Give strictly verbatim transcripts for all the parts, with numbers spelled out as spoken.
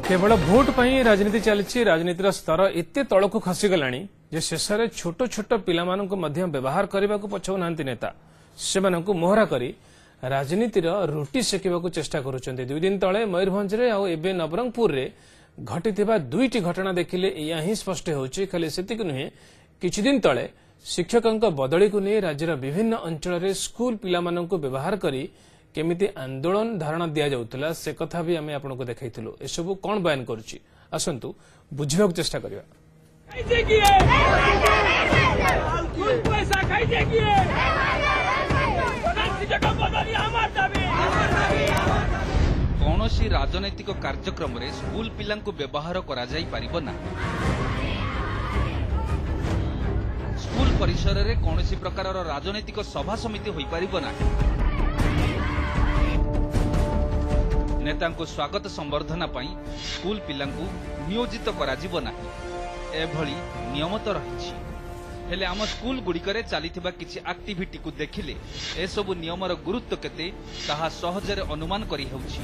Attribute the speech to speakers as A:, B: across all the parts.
A: केवल भोट पर राजनीति चली राजनीतिर स्तर एत तलक खसीगला शेष में छोट छोट पिला व्यवहार करने को पछाऊना नेता से मोहरा कर राजनीतिर रुटी सेकवा चेष्टा करुंच दुई दिन तले मयूरभंज में नवरंगपुर में घटी दुईटी घटना देखिले या ही स्पष्ट होची खाली सेतिक नुहे किछि दिन तले शिक्षकों बदली को नहीं राज्यर विभिन्न अंचल स्कूल पिला व्यवहार करी केमिति आंदोलन धारणा दिया जाउतला से कथा भी आमे आपनको देखाइथिलु एसबु कोन बयान करूची आसंतु बुझिबाक चेष्टा करिया
B: कौनसी राजनैतिक कार्यक्रम रे स्कूल पिलांको व्यवहार करा जाई परिबो ना स्कूल परिसर रे कौनसी प्रकार राजनैतिक सभा समिति होई परिबो ना नेता को स्वागत संवर्धना पाई स्कूल पिलांकु नियोजित करा जीवो नाही एभली नियम तो रहिछि हेले आम स्कूल गुड़िकरे चलीथिबा किछि एक्टिविटी को देखिले ए सब नियमर गुरुत्व केते ताहा सहजरे अनुमान करि हेउछि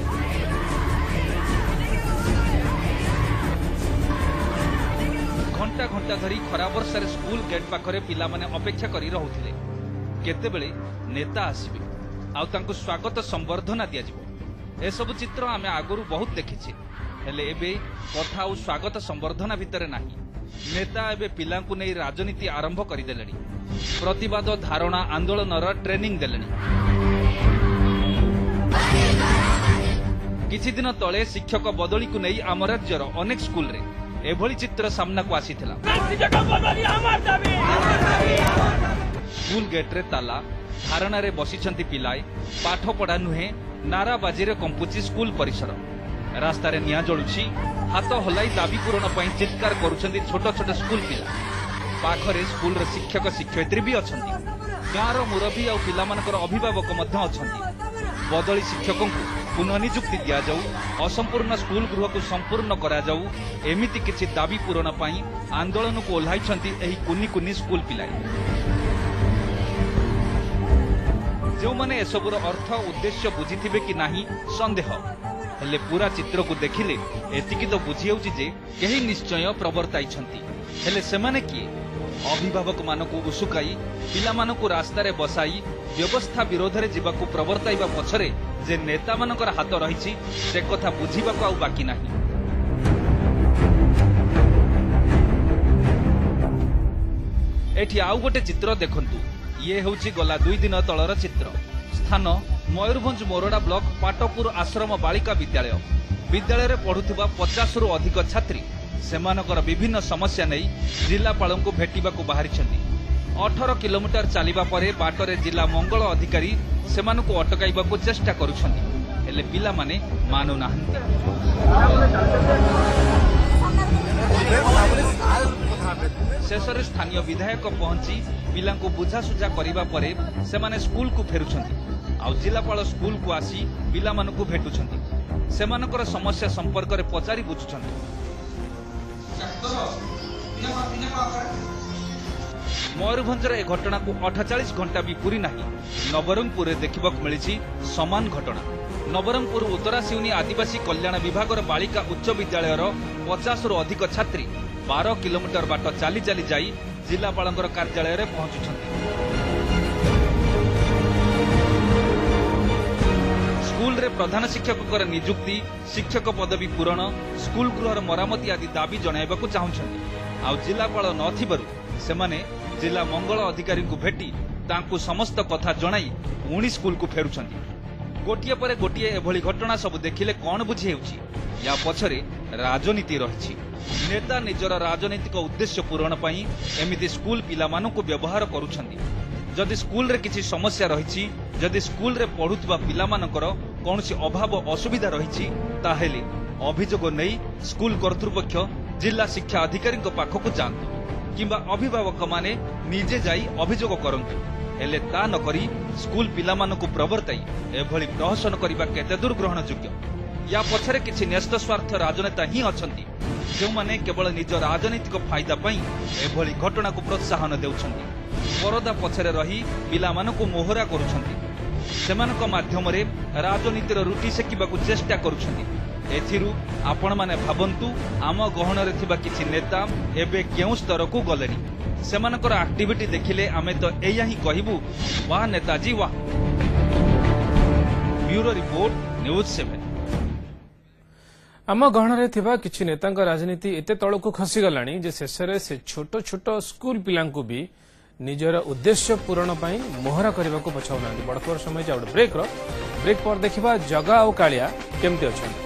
B: घंटा घंटा धरी खरा वर्षारे स्कूल गेट पाखरे पिला माने अपेक्षा करि रहुथिले केतेबेले नेता आसीबे आ तांको स्वागत संवर्धना दिया जिवो ए सब चित्र आमे आगुरु बहुत देखिछे हेले एबे कथा और स्वागत संवर्धना भितरे नाही नेता एबे पिलांकु नै राजनीति आरंभ करि देलेनी प्रतिवाद धारणा आंदोलनर ट्रेनिंग देलेनी किछि दिन तळे शिक्षक बदली को नै आम राज्यर अनेक स्कूल रे एभली चित्र सामना को आसीथिला स्कूल गेट रे ताला धारणा रे बसिछंती पिलाए पाठ पढ़ा नुहे नाराबाजी रे कंपुची स्कूल परिसर रास्ता रे निया जळुछि हाथ हलाई दाबी पूरण पई चित्कार करूछंती छोट छोट स्कूल पिला पाखरे स्कूल रे शिक्षक शिक्षयित्री भी अछंती गाँर मुरबी आ पिला मानकर अभिभावक मध्य अछंती बदली शिक्षकों को पुनः नियुक्ति दिया जाऊ असंपूर्ण स्कूल गृह को संपूर्ण करा जाऊ एमिति किछि दाबी पूरण पई आंदोलन को ओल्हाइछंती एही कुनी कुनी स्कूल पिलाए जो माने एसबुर अर्थ उद्देश्य बुझीथिबे कि नाही संदेह हेले पूरा चित्र को देखिले एतिकी तो बुझी होउची जे केही निश्चय प्रवर्ताइछंती हेले सेमाने किए अभिभावक मानको उसुकाई पिला मानको रास्ता रे बसाई व्यवस्था विरोध रे जीवाको प्रवर्ताइबा पछरे जे नेता मानकर हाथ रहिछि से कथा बुझीबाको आउ बाकी नाही एठी आउ गोटे चित्र देखंतु ये होची गला दुई दिन तलर चित्र स्थान मयूरभंज मोरडा ब्लॉक पाटपुर आश्रम बालिका विद्यालय विद्यालय रे पढ़ुथिबा पचास रु अधिक छात्री सेमानकर विभिन्न समस्या नै जिलापाल को भेटिबा को बाहरिछंती अठारह किलोमीटर चलिबा परे बाटरे जिला मंगल अधिकारी सेमानको अटकाइबा को चेष्टा करूछंती हेले पिला माने मानु नाहंती शेषरे स्थानीय विधायक पहुंची पिला को बुझासुझा करिबा परे सेमाने स्कूल को फेरुछंती आ जिलापाल स्कूल को आसी पिला मानको भेटुछंती सेमानकर समस्या संपर्क रे पचारि बुझुछंती मयूरभंजर ए घटना को अड़तालीस घंटा भी पूरी नहीं नवरंगपुर में देखा मिली समान घटना नवरंगपुर उत्तरासिउनी आदिवासी कल्याण विभाग बालिका उच्च विद्यालय पचास रु अधिक छात्री बारह किलोमीटर बाट चली चली जाई जिलापाल कार्यालय में पहुंचुछंती स्कूल रे प्रधान शिक्षक नियुक्ति शिक्षक पदवी पूरण स्कूल गृहर मरामती आदि दाबी जणाइबाकू चाहुछंती आ जिलापाल नथिबारु सेमाने जिला मंगल अधिकारी को भेटी तांकु समस्त कथा जणाई पुणी स्कूल को फेरुछंती गोटिए परे गोटिए एभली घटना सब देखिले कौन बुझी हेउछि या पछरे राजनीति रहिछि नेता निजर राजनीतिक उद्देश्य पूरण पई एमिति स्कूल पिला मानकु व्यवहार करूछंती जदि स्कूल रे किछि समस्या रहिछि जदि स्कूल रे पढुतबा पिला मानकर कोनसी अभाव असुविधा रहिछि ताहेले अभियोग नै स्कूल कर्तृपक्ष जिला शिक्षा अधिकारी पाखक जातु किंबा अभिभावक माने निजे जाई अभियोग करंतु हेले ता न करी स्कूल पिला मानकु प्रवर्ताई एभली प्रहसन करिबा केते दूर ग्रहण योग्य या पछरे किछि न्यस्त स्वार्थ राजनेता ही अछंती जो माने केवल निज राजनीतिक फायदा पई एभली घटना को प्रोत्साहन देउछंती परदा पछरे रही पिला मानकु मोहरा करूछंती सेमानक माध्यम रे राजनीतिर रुटी सेकिबाकू चेष्टा करूछंती एथिरु आपण माने भाबंतु आम गहणरे थिबा किछि नेता एबे केउ स्तर को गलेनी सेमानकर एक्टिविटी देखिले आमे तो एया ही कहिबु वाह नेताजी वाह। Bureau report news seven.
A: आम गहणरे थिबा किछि नेतांक राजनीति एते तळकु खसी गलानी जे शेषरे से छोट छोट स्कूल पिलांकु भी निजर उद्देश्य पूरण पई मोहरा करबाकू पछाउनांती। बड़ खबर समय जा ब्रेक रो ब्रेक पर देखिबा जगा और कालिया केमते अछन।